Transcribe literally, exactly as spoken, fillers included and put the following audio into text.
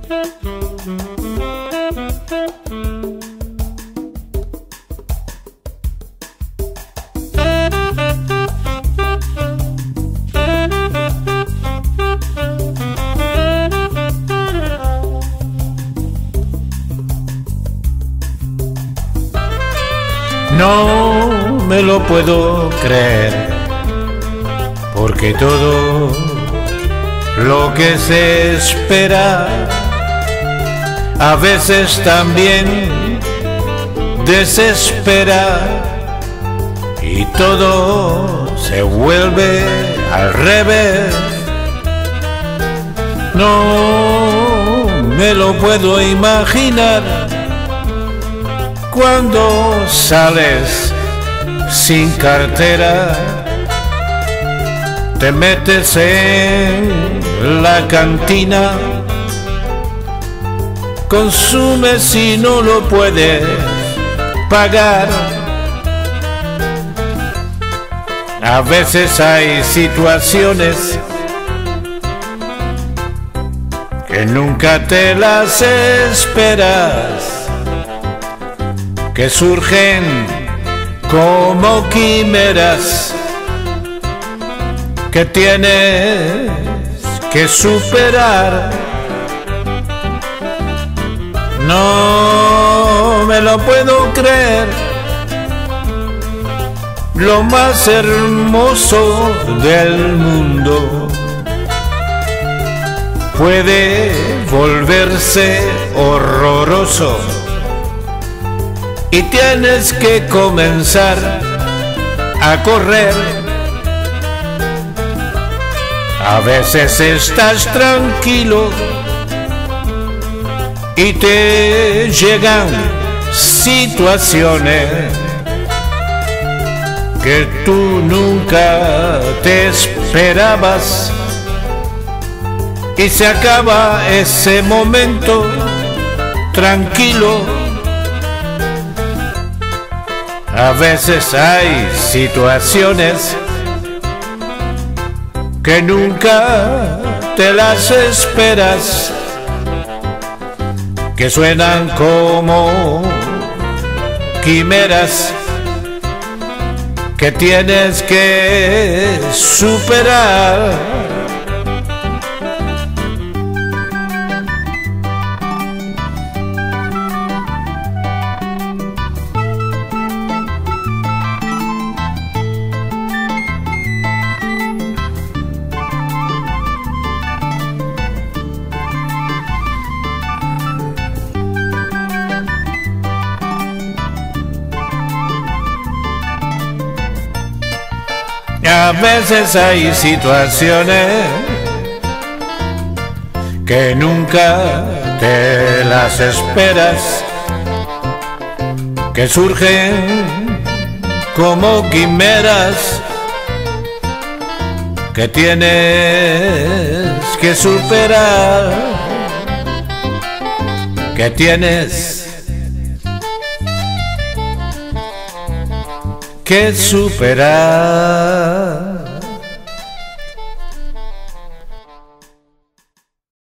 No me lo puedo creer, porque todo lo que se espera a veces también desespera, y todo se vuelve al revés. No me lo puedo imaginar cuando sales sin cartera, te metes en la cantina, consumes y no lo puedes pagar. A veces hay situaciones que nunca te las esperas, que surgen como quimeras, que tienes que superar. No me lo puedo creer, lo más hermoso del mundo puede volverse horroroso, y tienes que comenzar a correr. A veces estás tranquilo y te llegan situaciones que tú nunca te esperabas, y se acaba ese momento tranquilo. A veces hay situaciones que nunca te las esperas, que suenan como quimeras, que tienes que superar. A veces hay situaciones que nunca te las esperas, que surgen como quimeras, que tienes que superar, que tienes que superar.